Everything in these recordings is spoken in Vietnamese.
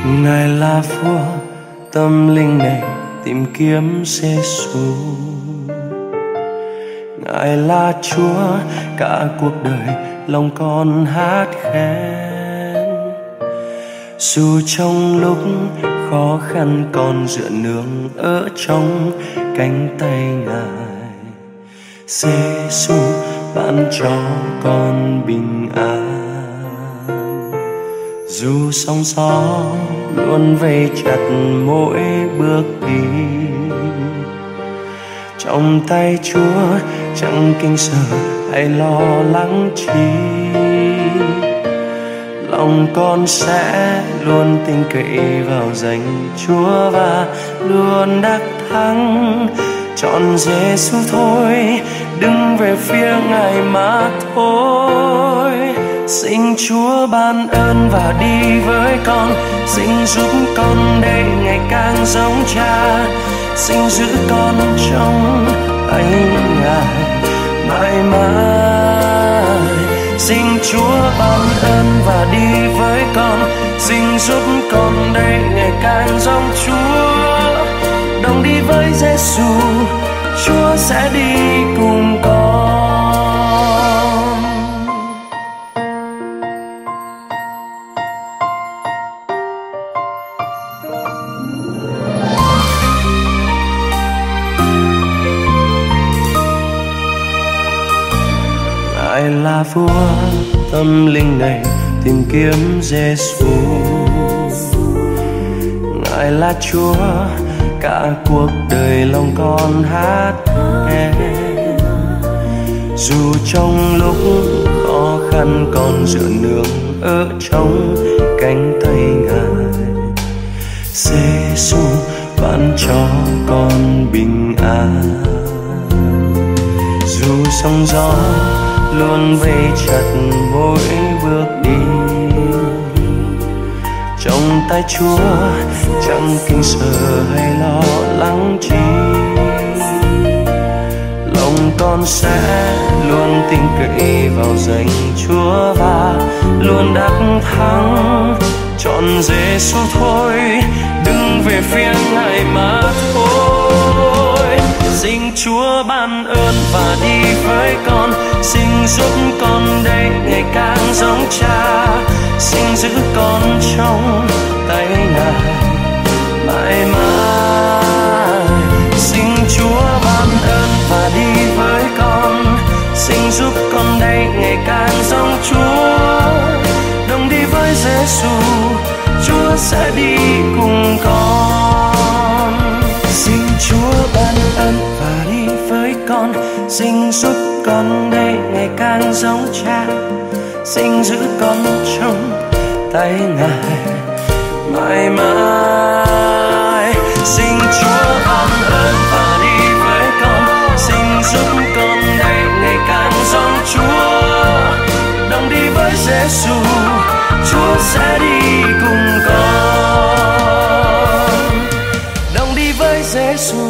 Ngài là vua, tâm linh này tìm kiếm Giêsu. Ngài là Chúa, cả cuộc đời lòng con hát khen. Dù trong lúc khó khăn con dựa nương ở trong cánh tay Ngài. Giêsu ban cho con bình an. Dù sóng gió luôn vây chặt mỗi bước đi, trong tay Chúa chẳng kinh sợ hay lo lắng chi. Lòng con sẽ luôn tin cậy vào danh Chúa và luôn đắc thắng. Chọn Giêsu thôi, đứng về phía Ngài mà thôi. Xin Chúa ban ơn và đi với con, xin giúp con để ngày càng giống Cha. Xin giữ con trong tay Ngài mãi mãi. Xin Chúa ban ơn và đi với con, xin giúp con để ngày càng giống Chúa. Đồng đi với Giêsu, Chúa sẽ đi cùng con. Ngài là vua, tâm linh này tìm kiếm Giêsu. Ngài là Chúa, cả cuộc đời lòng con hát nghe. Dù trong lúc khó khăn con dựa nương ở trong cánh tay Ngài. Giêsu ban cho con bình an. Dù sóng gió luôn vây chặt mỗi bước đi, trong tay Chúa chẳng kinh sợ hay lo lắng chi. Lòng con sẽ luôn tin cậy vào danh Chúa và luôn đắc thắng. Chọn Giêsu thôi, đứng về phía Ngài mà thôi. Xin Chúa ban ơn và đi với con, xin giúp con để ngày càng giống Cha. Xin giữ con trong tay Ngài mãi mãi. Xin Chúa ban ơn và đi với con, xin giúp con đây ngày càng giống Chúa. Đồng đi với Giêsu, Chúa sẽ đi cùng con. Xin Chúa ban ơn và đi với con, xin giúp con đây ngày càng giống Cha. Xin giữ con trong tay Ngài mãi mãi. Xin Chúa ban ơn và đi với con, xin giúp con đây ngày càng giống Chúa. Đồng đi với Giêsu, Chúa sẽ đi cùng con. Đồng đi với Giêsu,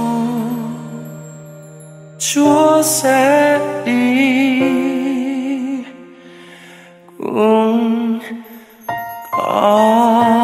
Chúa sẽ đi cùng con.